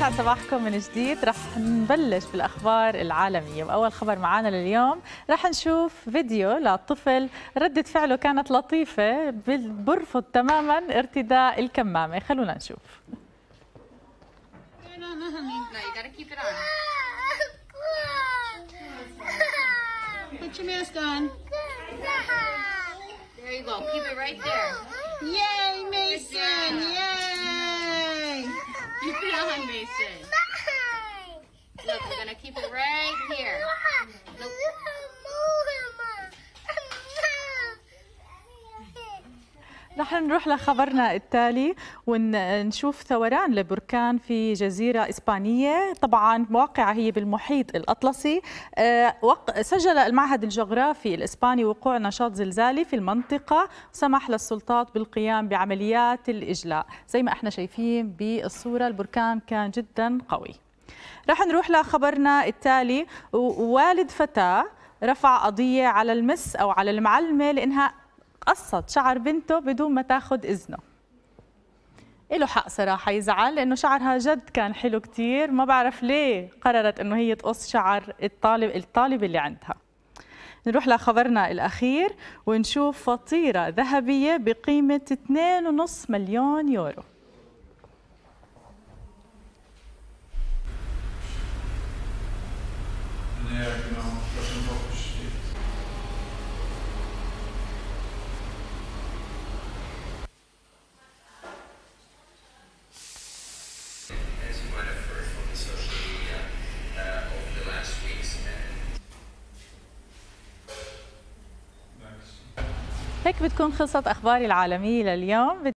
يسعد صباحكم من جديد. رح نبلش بالأخبار العالمية، وأول خبر معنا لليوم رح نشوف فيديو لطفل ردة فعله كانت لطيفة، برفض تماما ارتداء الكمامة. خلونا نشوف. Put your mask on. There you go. Keep it right there. Yay, Mason! Yay! Keep it on, Mason. Look, we're gonna keep it right here. Look. رح نروح لخبرنا التالي ونشوف ثوران لبركان في جزيرة إسبانية، طبعا واقعة هي بالمحيط الأطلسي. سجل المعهد الجغرافي الإسباني وقوع نشاط زلزالي في المنطقة، وسمح للسلطات بالقيام بعمليات الإجلاء. زي ما احنا شايفين بالصورة البركان كان جدا قوي. رح نروح لخبرنا التالي. والد فتاة رفع قضية على المس أو على المعلمة لأنها قصت شعر بنته بدون ما تاخذ إذنه. له حق صراحة يزعل، لأنه شعرها جد كان حلو كتير، ما بعرف ليه قررت إنه هي تقص شعر الطالب اللي عندها. نروح لخبرنا الأخير ونشوف فطيرة ذهبية بقيمة 2.5 مليون يورو. هيك بتكون خلصت أخباري العالمية لليوم.